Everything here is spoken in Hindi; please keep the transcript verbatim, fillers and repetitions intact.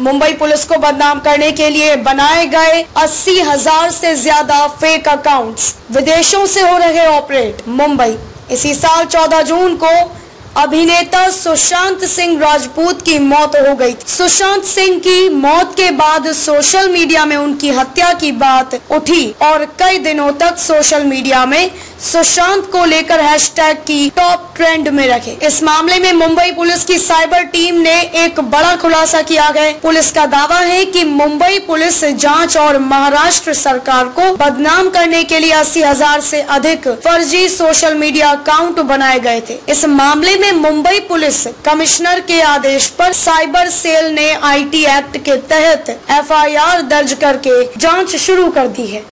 मुंबई पुलिस को बदनाम करने के लिए बनाए गए अस्सी हजार से ज्यादा फेक अकाउंट्स विदेशों से हो रहे ऑपरेट। मुंबई। इसी साल चौदह जून को अभिनेता सुशांत सिंह राजपूत की मौत हो गई। सुशांत सिंह की मौत के बाद सोशल मीडिया में उनकी हत्या की बात उठी और कई दिनों तक सोशल मीडिया में सुशांत को लेकर हैशटैग की टॉप ट्रेंड में रखे। इस मामले में मुंबई पुलिस की साइबर टीम ने एक बड़ा खुलासा किया है। पुलिस का दावा है कि मुंबई पुलिस जांच और महाराष्ट्र सरकार को बदनाम करने के लिए अस्सी हजार से अधिक फर्जी सोशल मीडिया अकाउंट बनाए गए थे। इस मामले में मुंबई पुलिस कमिश्नर के आदेश पर साइबर सेल ने आई टी एक्ट के तहत एफ आई आर दर्ज करके जांच शुरू कर दी है।